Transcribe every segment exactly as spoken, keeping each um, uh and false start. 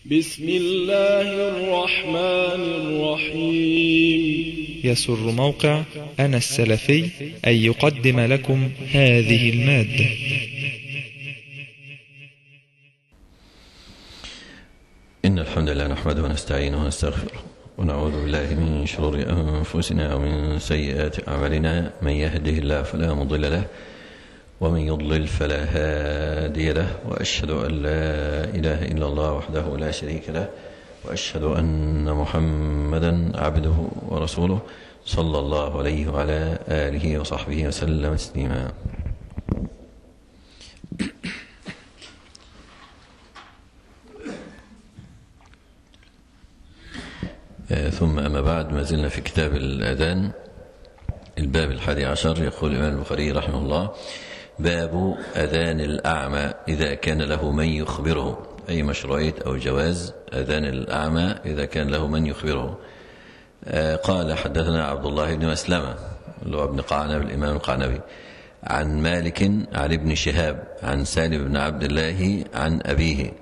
بسم الله الرحمن الرحيم. يسر موقع أنا السلفي أن يقدم لكم هذه المادة. إن الحمد لله نحمده ونستعينه ونستغفره ونعوذ بالله من شرور أنفسنا ومن سيئات أعمالنا. من يهده الله فلا مضل له ومن يضلل فلا هادي له، وأشهد أن لا إله إلا الله وحده لا شريك له، وأشهد أن محمدا عبده ورسوله صلى الله عليه وعلى آله وصحبه وسلم تسليما. ثم أما بعد، ما زلنا في كتاب الأذان، الباب الحادي عشر. يقول الإمام البخاري رحمه الله: باب أذان الأعمى إذا كان له من يخبره، أي مشروعية أو جواز أذان الأعمى إذا كان له من يخبره. قال: حدثنا عبد الله بن مسلمة اللي هو ابن قعنب الإمام القعنبي، عن مالك عن ابن شهاب عن سالم بن عبد الله عن أبيه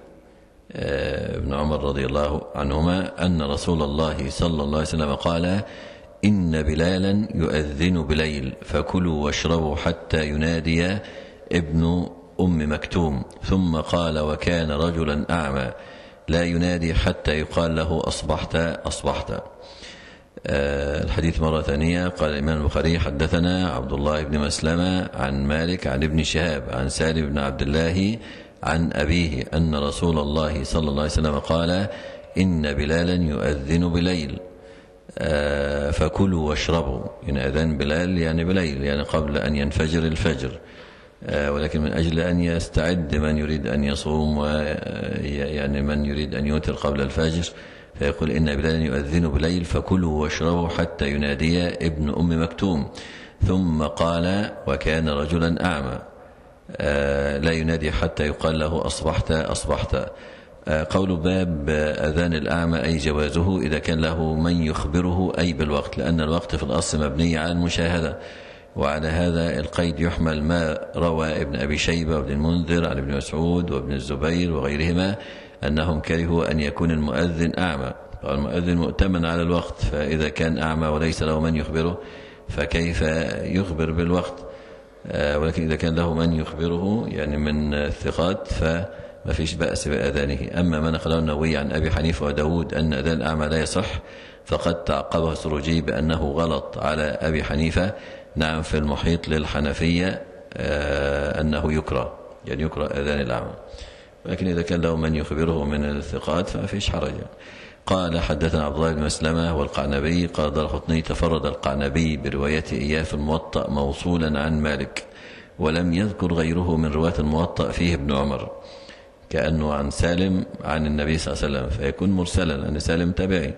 ابن عمر رضي الله عنهما أن رسول الله صلى الله عليه وسلم قال: إن بلالا يؤذن بليل فكلوا واشربوا حتى ينادي ابن أم مكتوم. ثم قال: وكان رجلا أعمى لا ينادي حتى يقال له أصبحت أصبحت. آه الحديث مرة ثانية. قال الإمام البخاري: حدثنا عبد الله بن مسلمة عن مالك عن ابن شهاب عن سالم بن عبد الله عن أبيه أن رسول الله صلى الله عليه وسلم قال: إن بلالا يؤذن بليل آه فكلوا واشربوا. يعني أذان بلال يعني بليل، يعني قبل أن ينفجر الفجر، آه ولكن من أجل أن يستعد من يريد أن يصوم ويعني من يريد أن يوتر قبل الفجر، فيقول: إن بلالا يؤذن بليل فكلوا واشربوا حتى ينادي ابن أم مكتوم. ثم قال: وكان رجلا أعمى آه لا ينادي حتى يقال له أصبحت أصبحت. قول باب أذان الأعمى أي جوازه إذا كان له من يخبره، أي بالوقت، لأن الوقت في الأصل مبني على المشاهدة. وعلى هذا القيد يحمل ما روى ابن أبي شيبة وابن المنذر عن ابن مسعود وابن الزبير وغيرهما أنهم كرهوا أن يكون المؤذن أعمى. المؤذن مؤتمن على الوقت، فإذا كان أعمى وليس له من يخبره فكيف يخبر بالوقت؟ ولكن إذا كان له من يخبره يعني من الثقات فما فيش بأس بأذانه. أما ما نقله النووي عن أبي حنيفة وداود أن أذان الأعمى لا يصح، فقد تعقبه السروجي بأنه غلط على أبي حنيفة. نعم، في المحيط للحنفية أنه يكره، يعني يكره أذان الأعمى، ولكن إذا كان له من يخبره من الثقات فما فيش حرج. قال: حدثنا عبد الله بن مسلمة والقعنبي. قال الدارقطني: تفرد القعنبي بروايته إياه في الموطأ موصولا عن مالك، ولم يذكر غيره من رواة الموطأ فيه ابن عمر، كأنه عن سالم عن النبي صلى الله عليه وسلم، فيكون مرسلا لأن سالم تابعي.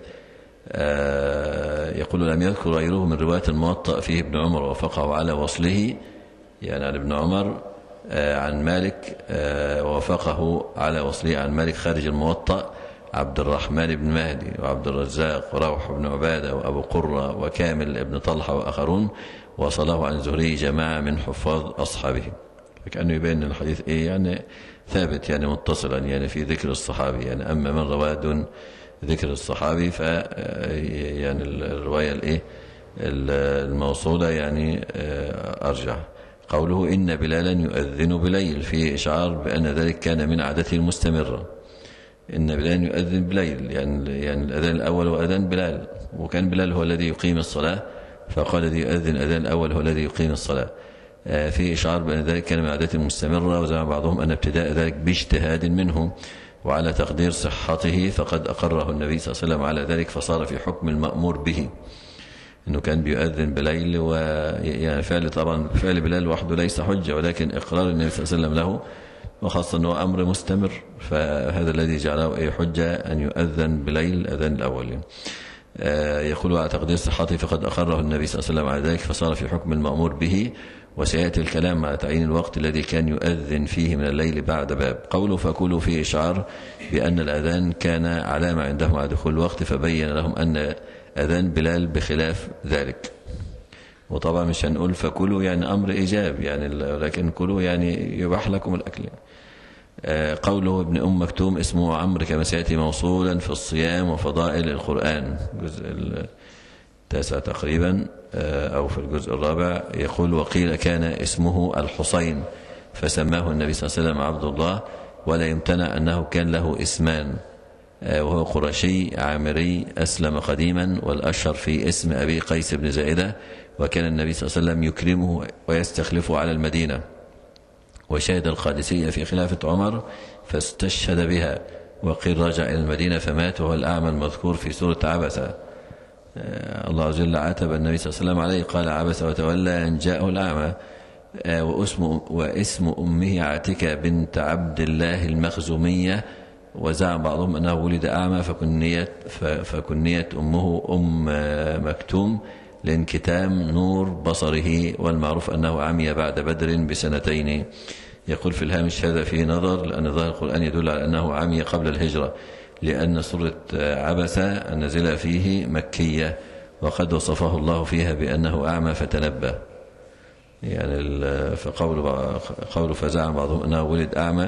آه يقول: لم يذكر غيره من رواة الموطأ فيه ابن عمر ووافقه على وصله، يعني عن ابن عمر آه عن مالك، آه ووافقه على وصله عن مالك خارج الموطأ عبد الرحمن بن مهدي وعبد الرزاق وروح بن عبادة وأبو قرة وكامل بن طلحة وآخرون، وصله عن زهري جماعة من حفاظ أصحابه. فكأنه يبين الحديث إيه يعني ثابت، يعني متصلا، يعني في ذكر الصحابي. يعني أما من رواه دون ذكر الصحابي ف يعني الرواية الإيه الموصولة يعني أرجح. قوله: إن بلالا يؤذن بليل فيه إشعار بأن ذلك كان من عادته المستمرة. إن بلال يؤذن بليل، يعني يعني الأذان الأول هو أذان بلال، وكان بلال هو الذي يقيم الصلاة، فقال: الذي يؤذن الأذان الأول هو الذي يقيم الصلاة. في إشعار بأن ذلك كان من عادته المستمرة، وزعم بعضهم أن ابتداء ذلك باجتهاد منه وعلى تقدير صحته، فقد أقره النبي صلى الله عليه وسلم على ذلك، فصار في حكم المأمور به، إنه كان بيؤذن بليل. ويعني فعل طبعا فعل بلال وحده ليس حجة، ولكن إقرار النبي صلى الله عليه وسلم له، وخاصة أنه أمر مستمر، فهذا الذي جعله أي حجة أن يؤذن بليل الأذان الأول. يقول: على تقدير صحته فقد أقره النبي صلى الله عليه وسلم على ذلك، فصار في حكم المأمور به. وسيأتي الكلام على تعيين الوقت الذي كان يؤذن فيه من الليل بعد باب. قوله: فكلوا فيه إشعار بأن الأذان كان علامة عندهم على دخول الوقت، فبين لهم أن أذان بلال بخلاف ذلك. وطبعا مش هنقول فكلوا يعني أمر إيجاب، يعني لكن كلوا يعني يباح لكم الأكل. قوله ابن أم مكتوم اسمه عمرو كما سيأتي موصولا في الصيام وفضائل القرآن الجزء التاسع تقريبا أو في الجزء الرابع. يقول وقيل كان اسمه الحسين فسماه النبي صلى الله عليه وسلم عبد الله، ولا يمتنع أنه كان له اسمان، وهو قرشي عامري أسلم قديما، والأشهر في اسم أبي قيس بن زائدة، وكان النبي صلى الله عليه وسلم يكرمه ويستخلفه على المدينة، وشهد القادسية في خلافة عمر فاستشهد بها، وقيل رجع إلى المدينة فمات وهو الأعمى المذكور في سورة عبسة. الله عز وجل عاتب النبي صلى الله عليه وسلم عليه قال عبس وتولى أن جاءه الأعمى. واسم, واسم أمه عاتكة بنت عبد الله المخزومية، وزعم بعضهم أنه ولد أعمى فكنيت, فكنيت أمه أم مكتوم لانكتام نور بصره، والمعروف أنه عمي بعد بدر بسنتين. يقول في الهامش هذا فيه نظر، لأن ظاهر القرآن يدل على أنه عمي قبل الهجرة، لأن سورة عبسة النازلة فيه مكية، وقد وصفه الله فيها بأنه أعمى فتنبه. يعني فقوله قوله فزعم بعضهم أنه ولد أعمى،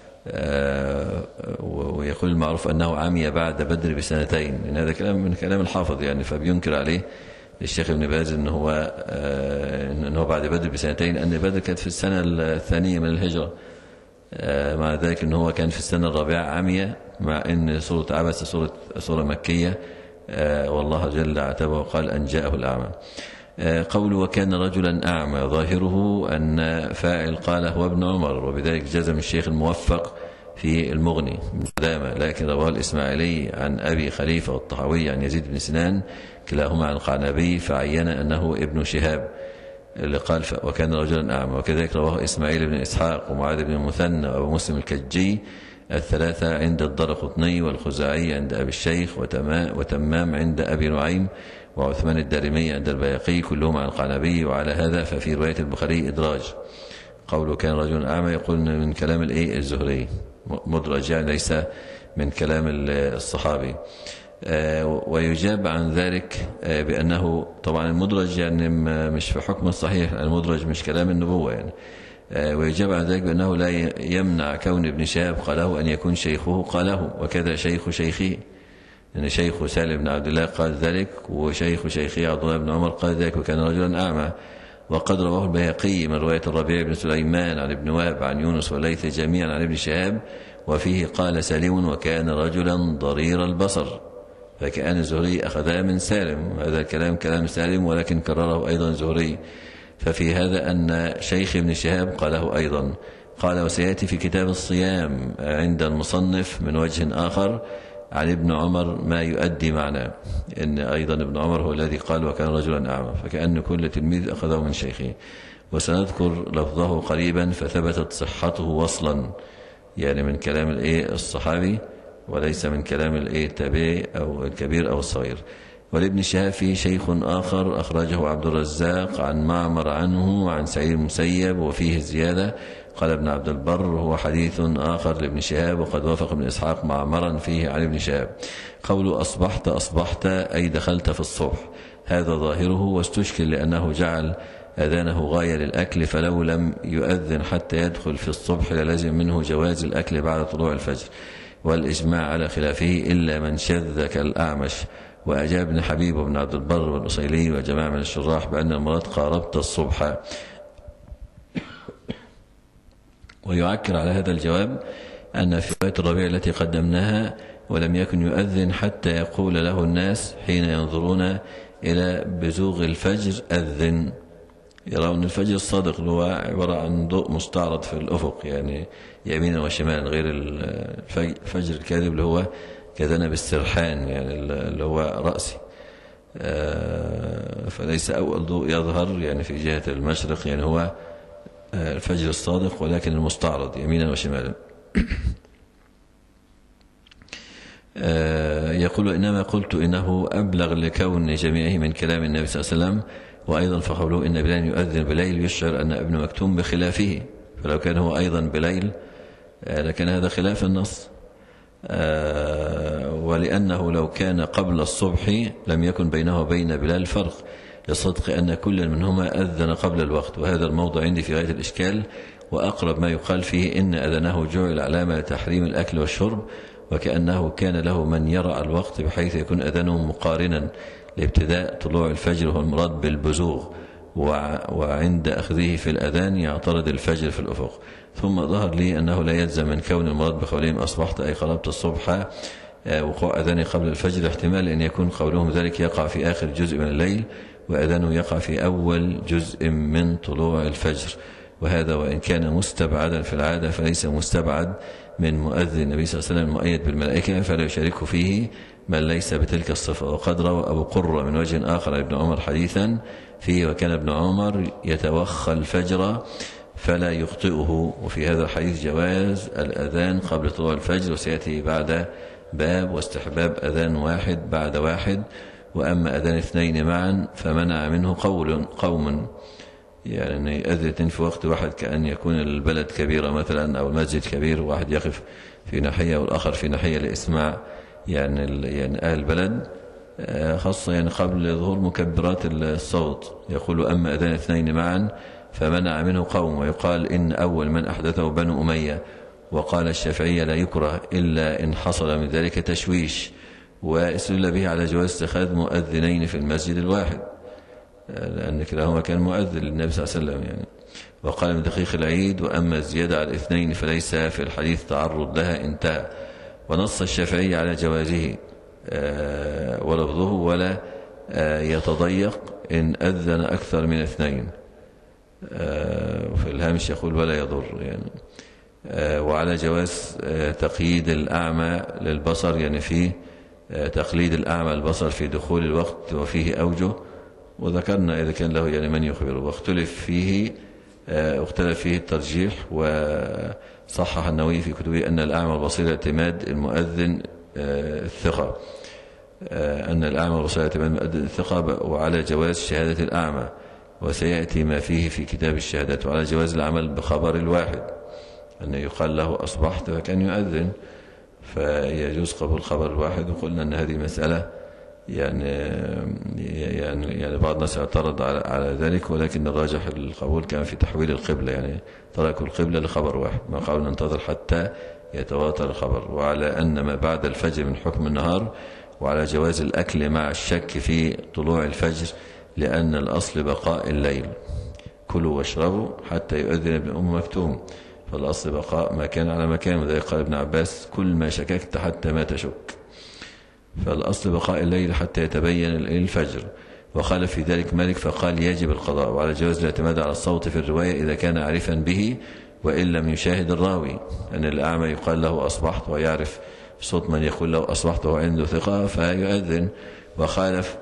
ويقول المعروف أنه عمي بعد بدر بسنتين، إن هذا كلام من كلام الحافظ يعني، فبينكر عليه الشيخ ابن باز إن هو إن هو بعد بدر بسنتين، أن بدر كانت في السنة الثانية من الهجرة، مع ذلك إن هو كان في السنة الرابعة عمية، مع إن سورة عبس سورة سورة مكية، والله جل عتبه وقال أن جاءه الأعمى. قول وكان رجلا أعمى ظاهره أن فاعل قال هو ابن عمر، وبذلك جزم الشيخ الموفق في المغني بالقدامى، لكن رواه الإسماعيلي عن أبي خليفة والطحاوي عن يزيد بن سنان كلاهما عن القعنبي فعين أنه ابن شهاب اللي قال وكان رجلا أعمى، وكذلك رواه إسماعيل بن إسحاق ومعاذ بن المثنى وأبو مسلم الكجي الثلاثة عند الدرقطني، والخزاعي عند أبي الشيخ، وتمام عند أبي نعيم، وعثمان الدارمي عند البياقي كلهم عن القعنبي. وعلى هذا ففي رواية البخاري إدراج، قوله كان رجل أعمى يقول من كلام الإيه الزهري مدرج، يعني ليس من كلام الصحابي. ويجاب عن ذلك بأنه طبعا المدرج يعني مش في حكم الصحيح، المدرج مش كلام النبوة يعني. ويجاب عن ذلك بأنه لا يمنع كون ابن شهاب قاله أن يكون شيخه قاله، وكذا شيخ شيخه، يعني شيخ سالم بن عبد الله قال ذلك، وشيخ شيخه عبد الله بن عمر قال ذلك، وكان رجلا أعمى. وقد رواه البيهقي من رواية الربيع بن سليمان عن ابن وهب عن يونس والليث جميعا عن ابن شهاب، وفيه قال سالم وكان رجلا ضرير البصر، فكأن الزهري أخذها من سالم، هذا الكلام كلام سالم ولكن كرره أيضا الزهري، ففي هذا أن شيخ ابن شهاب قاله أيضا. قال وسيأتي في كتاب الصيام عند المصنف من وجه آخر عن ابن عمر ما يؤدي معناه، إن أيضا ابن عمر هو الذي قال وكان رجلا أعمى، فكأن كل تلميذ أخذه من شيخه. وسنذكر لفظه قريبا فثبتت صحته وصلا، يعني من كلام الإيه الصحابي وليس من كلام الإيه التابعي أو الكبير أو الصغير. ولابن شهاب فيه شيخ آخر أخرجه عبد الرزاق عن معمر عنه عن سعيد المسيب، وفيه زيادة قال ابن عبد البر هو حديث آخر لابن شهاب، وقد وافق ابن إسحاق معمرا فيه عن ابن شهاب. قوله أصبحت أصبحت أي دخلت في الصبح، هذا ظاهره، واستشكل لأنه جعل أذانه غاية للأكل، فلو لم يؤذن حتى يدخل في الصبح للزم منه جواز الأكل بعد طلوع الفجر، والإجماع على خلافه إلا من شذ كالأعمش. وأجاب ابن حبيب وابن عبد البر والأصيلي وجماعة من الشراح بأن المراد قاربت الصبح. ويعكر على هذا الجواب أن في رواية الربيع التي قدمناها ولم يكن يؤذن حتى يقول له الناس حين ينظرون إلى بزوغ الفجر أذن، يرون الفجر الصادق اللي هو عبارة عن ضوء مستعرض في الأفق يعني يمينا وشمالا، غير الفجر الكاذب اللي هو كذنب السرحان يعني اللي هو رأسي، فليس أول ضوء يظهر يعني في جهة المشرق، يعني هو الفجر الصادق ولكن المستعرض يمينا وشمالا. يقول إنما قلت إنه أبلغ لكون جميعه من كلام النبي صلى الله عليه وسلم، وأيضا فقوله إن بلال يؤذن بليل يشعر أن ابن مكتوم بخلافه، فلو كان هو أيضا بليل لكن هذا خلاف النص، ولأنه لو كان قبل الصبح لم يكن بينه وبين بلال فرق، لصدق أن كل منهما أذن قبل الوقت، وهذا الموضع عندي في غاية الإشكال، وأقرب ما يقال فيه إن أذنه جعل علامة لتحريم الأكل والشرب، وكأنه كان له من يرى الوقت بحيث يكون أذنه مقارنا لابتداء طلوع الفجر، وهو المراد بالبزوغ، وعند أخذه في الأذان يعترض الفجر في الأفق. ثم ظهر لي أنه لا يلزم من كون المراد بقولهم أصبحت أي قربت الصبح وقوع أذاني قبل الفجر، احتمال أن يكون قولهم ذلك يقع في آخر جزء من الليل وأذانه يقع في أول جزء من طلوع الفجر، وهذا وإن كان مستبعدا في العادة فليس مستبعد من مؤذن النبي صلى الله عليه وسلم المؤيد بالملائكة، فلا يشارك فيه من ليس بتلك الصفة. وقد روى أبو قرة من وجه آخر ابن عمر حديثا فيه وكان ابن عمر يتوخى الفجر فلا يخطئه، وفي هذا الحديث جواز الأذان قبل طلوع الفجر، وسيأتي بعد باب واستحباب أذان واحد بعد واحد. وأما أذان اثنين معا فمنع منه قول قوم، يعني يأذن في وقت واحد كأن يكون البلد كبيرة مثلا أو المسجد كبير، واحد يقف في ناحية والآخر في ناحية لإسماع يعني يعني أهل البلد، خاصة يعني قبل ظهور مكبرات الصوت. يقول أما أذان اثنين معا فمنع منه قوم، ويقال إن أول من أحدثه بنو أمية، وقال الشافعية لا يكره إلا إن حصل من ذلك تشويش، واستدل به على جواز اتخاذ مؤذنين في المسجد الواحد، لأن كلاهما كان مؤذن للنبي صلى الله عليه وسلم يعني. وقال من دقيق العيد وأما الزيادة على الاثنين فليس في الحديث تعرض لها، انتهى. ونص الشافعي على جوازه ولفظه ولا يتضيق إن أذن أكثر من اثنين، وفي الهامش يقول ولا يضر يعني. وعلى جواز تقييد الأعمى للبصر، يعني فيه تقليد الأعمى البصر في دخول الوقت وفيه أوجه، وذكرنا إذا كان له يعني من يخبره، واختلف فيه اختلف فيه الترجيح. وصحح النووي في كتبه أن الأعمى البصير اعتماد المؤذن الثقة، أن الأعمى البصير اعتماد المؤذن الثقة، وعلى جواز شهادة الأعمى، وسيأتي ما فيه في كتاب الشهادات. وعلى جواز العمل بخبر الواحد، أن يقال له أصبحت فكان يؤذن، فيجوز قبول خبر الواحد. وقلنا أن هذه مسألة يعني يعني يعني بعض الناس اعترض على على ذلك، ولكن الراجح القبول كان في تحويل القبلة، يعني تركوا القبلة لخبر واحد، ما قالوا ننتظر حتى يتواتر الخبر. وعلى أن ما بعد الفجر من حكم النهار، وعلى جواز الأكل مع الشك في طلوع الفجر، لأن الأصل بقاء الليل، كلوا واشربوا حتى يؤذن ابن أم مكتوم، فالأصل بقاء ما كان على مكان. وذلك قال ابن عباس كل ما شككت حتى ما تشك، فالأصل بقاء الليل حتى يتبين الفجر. وقال في ذلك مالك فقال يجب القضاء. وعلى جواز الاعتماد على الصوت في الرواية إذا كان عارفا به وإن لم يشاهد الراوي، أن الأعمى يقال له أصبحت ويعرف صوت من يقول له أصبحت وهو عنده ثقة فيؤذن. وخالف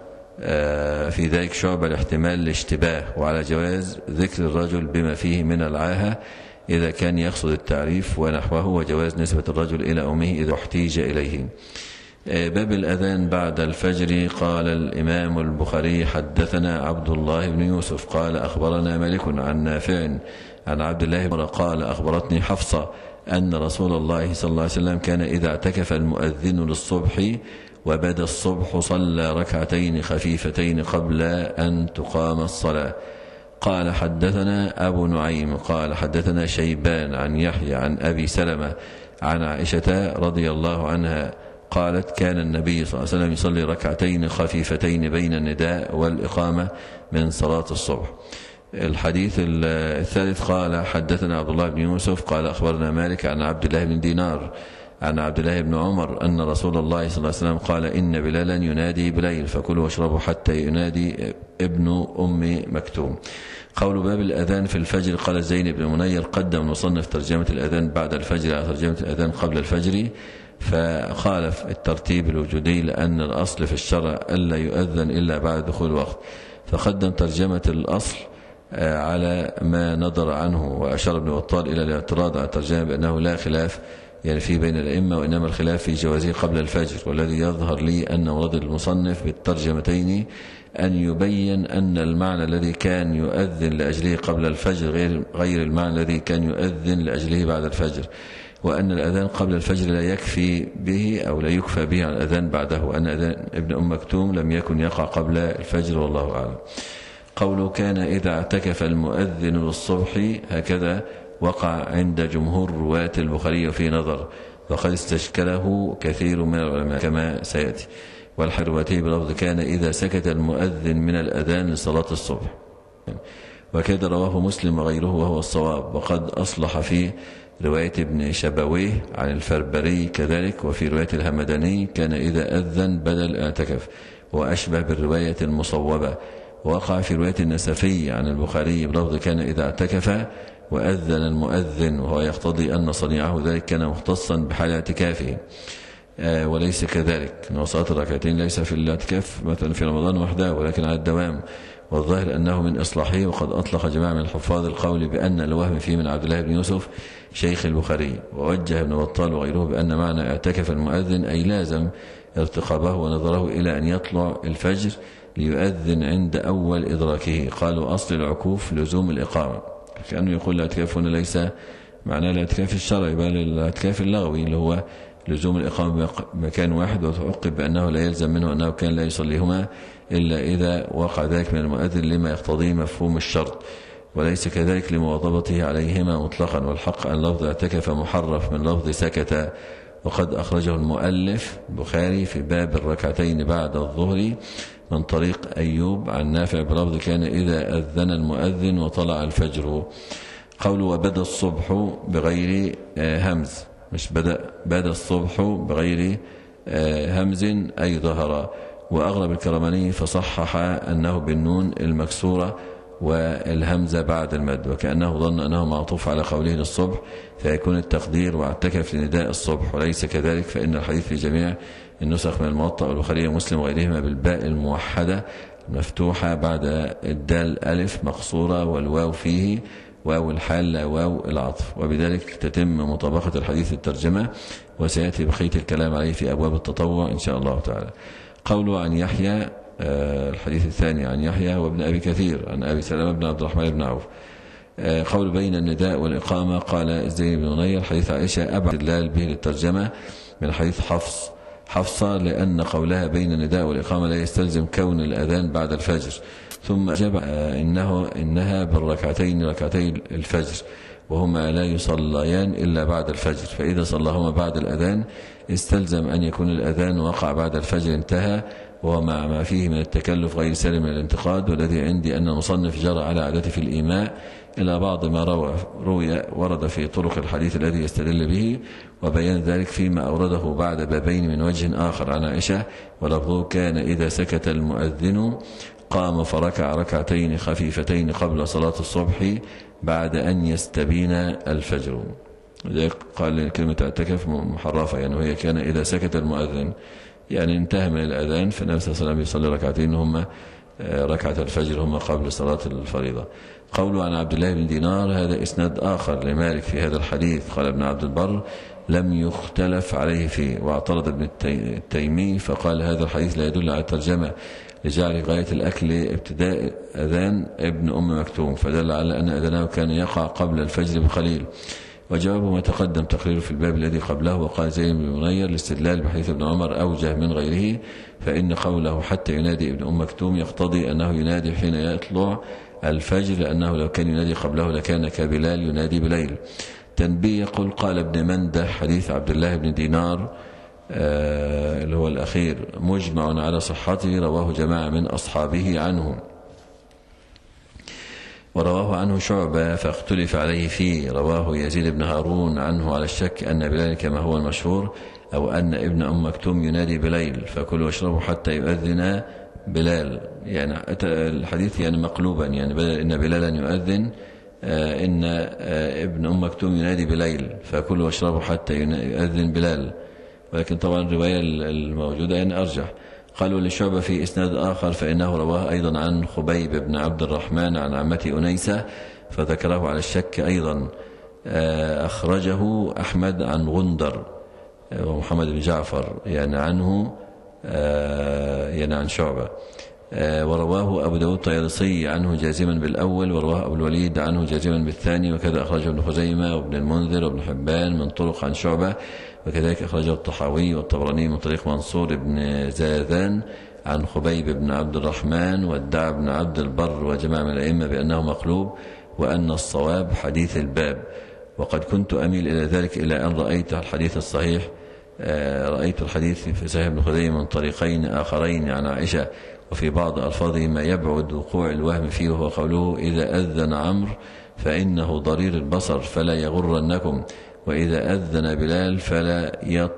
في ذلك شعب الاحتمال الاشتباه. وعلى جواز ذكر الرجل بما فيه من العاهة إذا كان يقصد التعريف ونحوه، وجواز نسبة الرجل إلى أمه إذا احتيج إليه. باب الأذان بعد الفجر. قال الإمام البخاري حدثنا عبد الله بن يوسف قال أخبرنا مالك عن نافع عن عبد الله بن عمر قال أخبرتني حفصة أن رسول الله صلى الله عليه وسلم كان إذا اعتكف المؤذن للصبح وبدا الصبح صلى ركعتين خفيفتين قبل أن تقام الصلاة. قال حدثنا أبو نعيم قال حدثنا شيبان عن يحيى عن أبي سلمة عن عائشة رضي الله عنها قالت كان النبي صلى الله عليه وسلم يصلي ركعتين خفيفتين بين النداء والإقامة من صلاة الصبح. الحديث الثالث قال حدثنا عبد الله بن يوسف قال أخبرنا مالك عن عبد الله بن دينار عن عبد الله بن عمر أن رسول الله صلى الله عليه وسلم قال إن بلالا ينادي بليل فكلوا واشربوا حتى ينادي ابن أم مكتوم. قول باب الأذان في الفجر. قال زين بن منير قدم مصنف ترجمة الأذان بعد الفجر على ترجمة الأذان قبل الفجر، فخالف الترتيب الوجودي لأن الأصل في الشرع ألا يؤذن إلا بعد دخول الوقت، فقدم ترجمة الأصل على ما نظر عنه. وأشار ابن بطال إلى الاعتراض على الترجمة بأنه لا خلاف يعني في بين الأئمة، وإنما الخلاف في جوازه قبل الفجر. والذي يظهر لي أن مراد المصنف بالترجمتين أن يبين أن المعنى الذي كان يؤذن لأجله قبل الفجر غير غير المعنى الذي كان يؤذن لأجله بعد الفجر، وأن الأذان قبل الفجر لا يكفي به أو لا يكفى به عن الأذان بعده، وأن أذان ابن أم مكتوم لم يكن يقع قبل الفجر والله أعلم. قوله كان إذا اعتكف المؤذن للصبح هكذا وقع عند جمهور رواة البخاري وفيه نظر، وقد استشكله كثير من العلماء كما سيأتي. والحرواتي بلفظ كان إذا سكت المؤذن من الأذان لصلاة الصبح، وكذا رواه مسلم وغيره وهو الصواب. وقد أصلح في رواية ابن شبويه عن الفربري كذلك، وفي رواية الهمداني كان إذا أذن بدل اعتكف، وأشبه بالرواية المصوبة. ووقع في رواية النسفي عن البخاري بلفظ كان إذا اعتكف وأذن المؤذن، وهو يقتضي أن صنيعه ذلك كان مختصا بحال اعتكافه، آه وليس كذلك. أن صلاة الركعتين ليس في الاعتكاف مثلا في رمضان وحده، ولكن على الدوام، والظاهر أنه من إصلاحه. وقد أطلق جماعة من الحفاظ القول بأن الوهم فيه من عبد الله بن يوسف شيخ البخاري، ووجه ابن بطال وغيره بأن معنى اعتكف المؤذن أي لازم ارتقابه ونظره إلى أن يطلع الفجر ليؤذن عند أول إدراكه. قالوا أصل العكوف لزوم الإقامة، كأنه يقول الاعتكاف هنا ليس معناه الاعتكاف الشرعي بل الاعتكاف اللغوي اللي هو لزوم الإقامة بمكان واحد، وتعقب بأنه لا يلزم منه أنه كان لا يصليهما إلا إذا وقع ذلك من المؤذن لما يقتضيه مفهوم الشرط، وليس كذلك لمواظبته عليهما مطلقا. والحق أن لفظ اعتكف محرف من لفظ سكت. وقد أخرجه المؤلف البخاري في باب الركعتين بعد الظهر من طريق أيوب عن نافع بلفظ كان إذا أذن المؤذن وطلع الفجر. قوله وبدأ الصبح بغير همز، مش بدأ بدأ الصبح بغير همز أي ظهر. وأغلب الكرماني فصحح أنه بالنون المكسورة والهمزة بعد المد، وكأنه ظن أنه معطوف على قوله للصبح فيكون التقدير واعتكف لنداء الصبح، وليس كذلك، فإن الحديث في جميع النسخ من الموطأ والبخاري ومسلم وغيرهما بالباء الموحدة المفتوحة بعد الدال ألف مقصورة والواو فيه واو الحال لا واو العطف، وبذلك تتم مطابقة الحديث الترجمة، وسيأتي بقية الكلام عليه في أبواب التطوع إن شاء الله تعالى. قوله عن يحيى، الحديث الثاني عن يحيى وابن أبي كثير عن أبي سلمة بن عبد الرحمن بن عوف. قول بين النداء والإقامة قال زيد بن نير حديث عائشة أبعد دلال به للترجمة من حديث حفص حفصة، لأن قولها بين النداء والإقامة لا يستلزم كون الأذان بعد الفجر. ثم أجاب إنه إنها بالركعتين ركعتي الفجر، وهما لا يصليان إلا بعد الفجر، فإذا صلاهما بعد الأذان استلزم أن يكون الأذان وقع بعد الفجر انتهى، ومع ما فيه من التكلف غير سالم من الانتقاد. والذي عندي أن المصنف جرى على عادته في الإيماء إلى بعض ما روى روي ورد في طرق الحديث الذي يستدل به، وبيان ذلك فيما أورده بعد بابين من وجه آخر عن عائشة، ولفظه كان إذا سكت المؤذن قام فركع ركعتين خفيفتين قبل صلاة الصبح بعد أن يستبين الفجر. لذلك قال كلمة اعتكف محرفة، يعني وهي كان إذا سكت المؤذن يعني انتهى من الأذان، فالنبي صلى الله عليه وسلم يصلي ركعتين هم ركعة الفجر هم قبل صلاة الفريضة. قوله عن عبد الله بن دينار هذا إسناد آخر لمالك في هذا الحديث. قال ابن عبد البر لم يختلف عليه فيه. واعترض ابن التيمي فقال هذا الحديث لا يدل على الترجمة لجعل غاية الأكل ابتداء أذان ابن أم مكتوم، فدل على أن أذانه كان يقع قبل الفجر بقليل. وجوابه ما تقدم تقريره في الباب الذي قبله. وقال زيد بن منير الاستدلال بحديث ابن عمر أوجه من غيره، فإن قوله حتى ينادي ابن أم مكتوم يقتضي أنه ينادي حين يطلع الفجر، لأنه لو كان ينادي قبله لكان كبلال ينادي بليل. تنبيه يقول قال ابن منده حديث عبد الله بن دينار آه اللي هو الأخير مجمع على صحته، رواه جماعة من أصحابه عنه، ورواه عنه شعبة فاختلف عليه فيه. رواه يزيد بن هارون عنه على الشك أن بلال كما هو المشهور، أو أن ابن أم مكتوم ينادي بليل فكلوا واشربوا حتى يؤذن بلال، يعني الحديث يعني مقلوبا، يعني بدل إن بلالا يؤذن آه إن آه ابن أم مكتوم ينادي بليل فكلوا واشربوا حتى يؤذن بلال، ولكن طبعا الرواية الموجودة يعني أرجح. قالوا لشعبة في إسناد آخر فإنه رواه أيضا عن خبيب بن عبد الرحمن عن عمته أنيسة فذكره على الشك أيضا. أخرجه أحمد عن غندر ومحمد بن جعفر يعني عنه يعني عن شعبة، ورواه أبو داود الطيالسي عنه جازما بالأول، ورواه أبو الوليد عنه جازما بالثاني، وكذا أخرجه ابن خزيمة وابن المنذر وابن حبان من طرق عن شعبة، وكذلك أخرجه الطحاوي والطبراني من طريق منصور بن زاذان عن خبيب بن عبد الرحمن، وادعى ابن عبد البر وجماعة من الأئمة بأنه مقلوب وأن الصواب حديث الباب. وقد كنت أميل إلى ذلك إلى أن رأيت الحديث الصحيح رأيت الحديث في صحيح ابن خزيمة من طريقين آخرين عن عائشة وفي بعض ألفاظه ما يبعد وقوع الوهم فيه، وهو قوله إذا أذن عمرو فإنه ضرير البصر فلا يغرنكم، وإذا أذن بلال فلا يط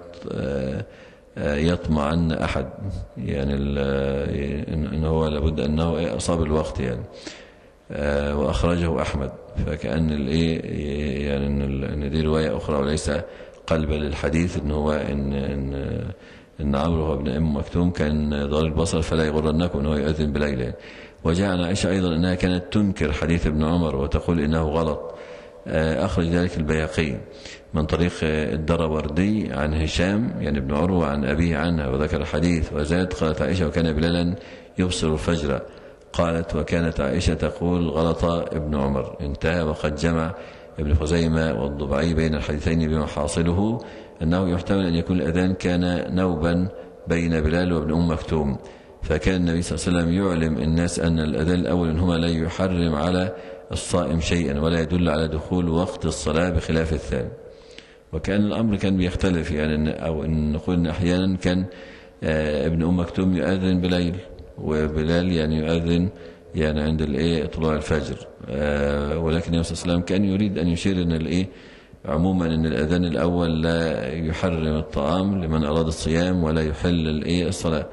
يطمعن أحد، يعني إن هو لابد أنه أصاب الوقت يعني. وأخرجه أحمد، فكأن الإيه يعني إن دي رواية أخرى وليس قلب للحديث، إن هو إن إن إن عمرو هو ابن أم مكتوم كان ضرير البصر فلا يغرنكم، إن هو يؤذن بليل. وجاء عن عائشة أيضا أنها كانت تنكر حديث ابن عمر وتقول إنه غلط. أخرج ذلك البيهقي من طريق الدروردي عن هشام يعني ابن عروة عن أبيه عنها وذكر الحديث. وزاد قالت عائشة وكان بلالا يبصر الفجر، قالت وكانت عائشة تقول غلط ابن عمر. انتهى. وقد جمع ابن خزيمة والضبعي بين الحديثين بما حاصله أنه يحتمل أن يكون الأذان كان نوبا بين بلال وابن أم مكتوم، فكان النبي صلى الله عليه وسلم يعلم الناس أن الأذان الأول منهما لا يحرم على الصائم شيئا ولا يدل على دخول وقت الصلاة بخلاف الثاني. وكان الأمر كان بيختلف يعني، أو إن نقول إن أحيانا كان ابن أم مكتوم يؤذن بليل وبلال يعني يؤذن يعني عند الايه طلوع الفجر، ولكن النبي صلى الله عليه وسلم كان يريد أن يشير أن الايه عموما أن الأذان الأول لا يحرم الطعام لمن أراد الصيام ولا يحل الايه الصلاة.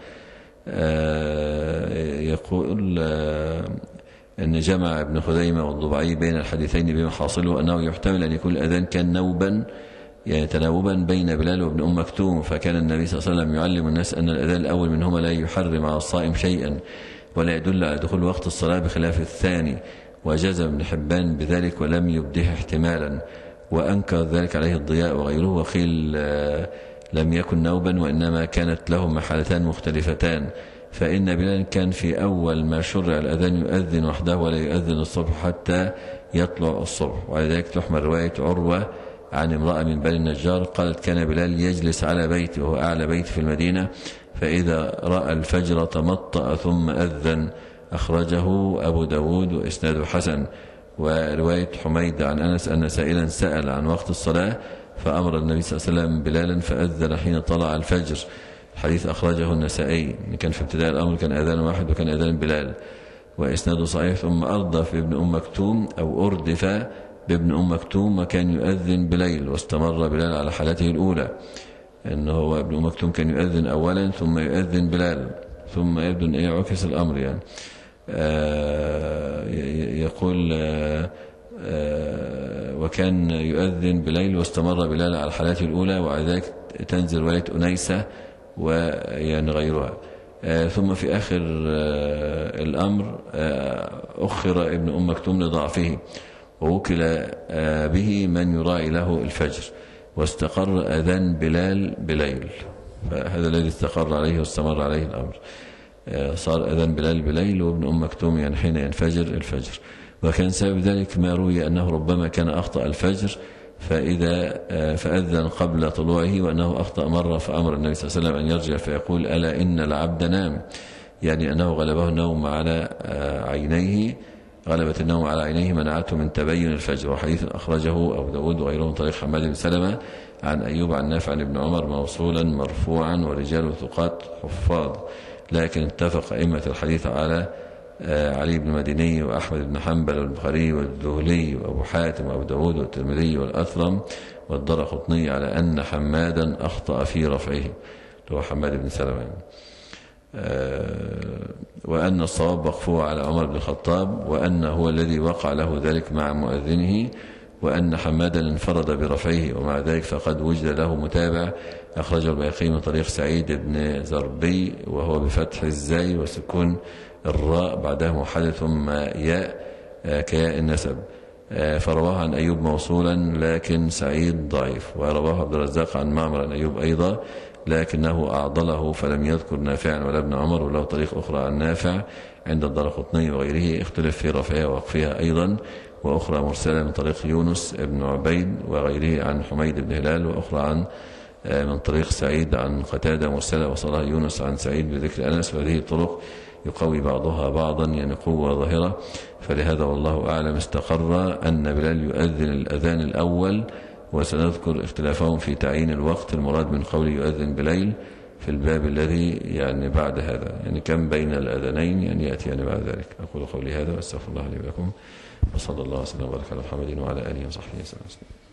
يقول أن جمع ابن خزيمة والضبعي بين الحديثين بما حاصله أنه يحتمل أن يكون الأذان كان نوبا يعني تناوبا بين بلال وابن أم مكتوم، فكان النبي صلى الله عليه وسلم يعلم الناس أن الأذان الأول منهما لا يحرم على الصائم شيئا ولا يدل على دخول وقت الصلاة بخلاف الثاني. وجزم ابن حبان بذلك ولم يبده احتمالا، وأنكر ذلك عليه الضياء وغيره، وقيل لم يكن نوبا وإنما كانت لهما حالتان مختلفتان، فإن بلال كان في أول ما شرع الأذان يؤذن وحده ولا يؤذن الصبح حتى يطلع الصبح. وعلى ذلك تحمل رواية عروة عن امرأة من بني النجار قالت كان بلال يجلس على بيته وهو أعلى بيت في المدينة، فإذا رأى الفجر تمطأ ثم أذن. أخرجه أبو داود وإسناده حسن. ورواية حميد عن أنس أن سائلا سأل عن وقت الصلاة فأمر النبي صلى الله عليه وسلم بلالا فأذن حين طلع الفجر. الحديث أخرجه النسائي، كان في ابتداء الأمر كان أذان واحد وكان أذان بلال وإسناده صحيح. ثم أردف ابن أم مكتوم أو أردف بابن أم مكتوم وكان يؤذن بليل، واستمر بلال على حالته الأولى أنه هو ابن أم مكتوم كان يؤذن أولا ثم يؤذن بلال، ثم يبدو أن يعكس الأمر يعني. آه يقول آه آه وكان يؤذن بليل واستمر بلال على حالته الأولى، وعلى ذلك تنزل رواية أنيسة ويعني غيرها. آه ثم في آخر آه الأمر آه أخر ابن أم مكتوم لضعفه ووكل آه به من يراعي له الفجر، واستقر أذان بلال بليل، فهذا الذي استقر عليه واستمر عليه الأمر. آه صار أذان بلال بليل وابن أم مكتوم يعني حين ينفجر الفجر. وكان سبب ذلك ما روي أنه ربما كان أخطأ الفجر فإذا فأذن قبل طلوعه، وأنه أخطأ مرة فأمر النبي صلى الله عليه وسلم أن يرجع فيقول ألا إن العبد نام، يعني أنه غلبه النوم على عينيه، غلبة النوم على عينيه منعته من تبين الفجر. وحديث أخرجه أبو داود وغيره من طريق حماد بن سلمة عن أيوب عن نافع عن ابن عمر موصولا مرفوعا ورجال ثقات حفاظ، لكن اتفق أئمة الحديث على علي بن المديني وأحمد بن حنبل والبخاري والذهلي وأبو حاتم وأبو داود والترمذي والأثرم والدرقطني على أن حمادا أخطأ في رفعه، هو حماد بن سلمة يعني. وأن الصواب مقفوع على عمر بن الخطاب، وأن هو الذي وقع له ذلك مع مؤذنه، وأن حمادا انفرد برفعه، ومع ذلك فقد وجد له متابع أخرجه البيهقي من طريق سعيد بن زربي وهو بفتح الزاي وسكون الراء بعدها موحدة ثم ياء كياء النسب، فرواه عن أيوب موصولا لكن سعيد ضعيف. ورواه عبد الرزاق عن معمر عن أيوب أيضا لكنه أعضله فلم يذكر نافعا ولا ابن عمر، وله طريق أخرى عن نافع عند الدرقطني وغيره اختلف في رفعها ووقفها أيضا، وأخرى مرسلة من طريق يونس بن عبيد وغيره عن حميد بن هلال، وأخرى عن من طريق سعيد عن قتادة مرسلة وصلها يونس عن سعيد بذكر أنس. وهذه الطرق يقوي بعضها بعضا يعني قوة ظاهرة. فلهذا والله أعلم استقر أن بلال يؤذن الأذان الأول، وسنذكر اختلافهم في تعيين الوقت المراد من قول يؤذن بليل في الباب الذي يعني بعد هذا، يعني كم بين الأذانين يعني يأتي يعني بعد ذلك. أقول قولي هذا وأستغفر الله لي ولكم، وصلى الله وسلم وبارك على محمد وعلى آله وصحبه وسلم.